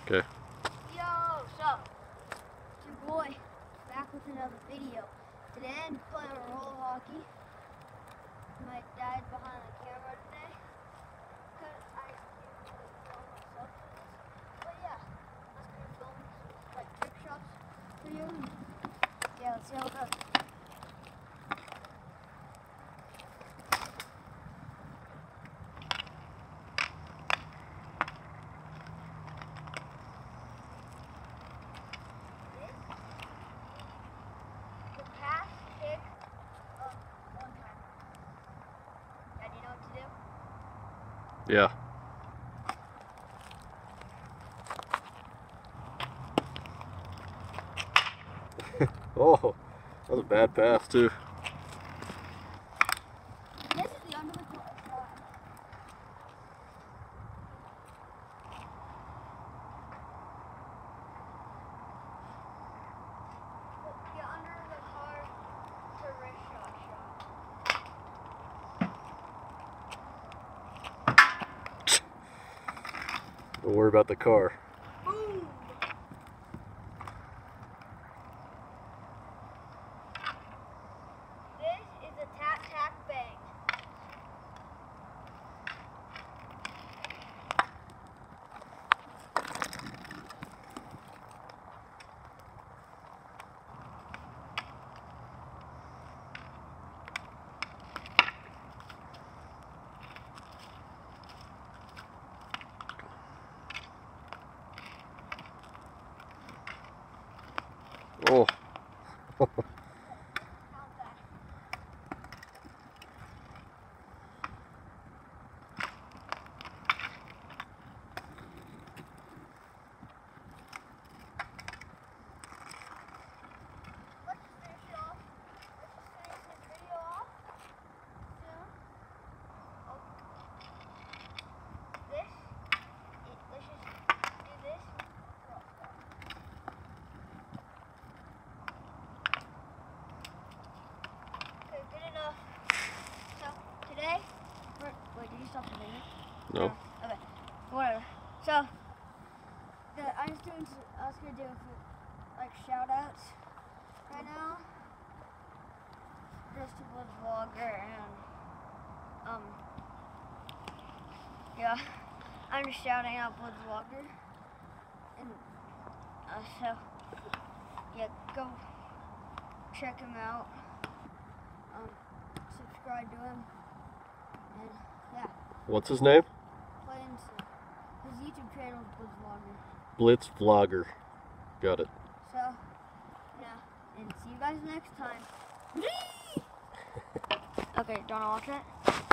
Okay. Yo, so, it's your boy, back with another video. Today I'm playing roller hockey. My dad's behind the camera today, because I didn't really film myself for this. But yeah, let's go film some like trick shots for you. Yeah, let's see how it goes. Yeah. Oh, that was a bad pass too. This is the under the court shot. The under the car to wrist shot. Don't worry about the car. Boom! This is a tap-tap-bang. Oh. Wait, did you stop the video? No. Okay, whatever. So, I'm just doing, I was going to do like shout outs right now. Just to Blitz Vlogger and, yeah, I'm just shouting out Blitz Vlogger. And, so, yeah, go check him out. Subscribe to him. And yeah. What's his name? His YouTube channel is Blitz Vlogger. Blitz Vlogger. Got it. So, yeah, and see you guys next time. Okay, don't watch it.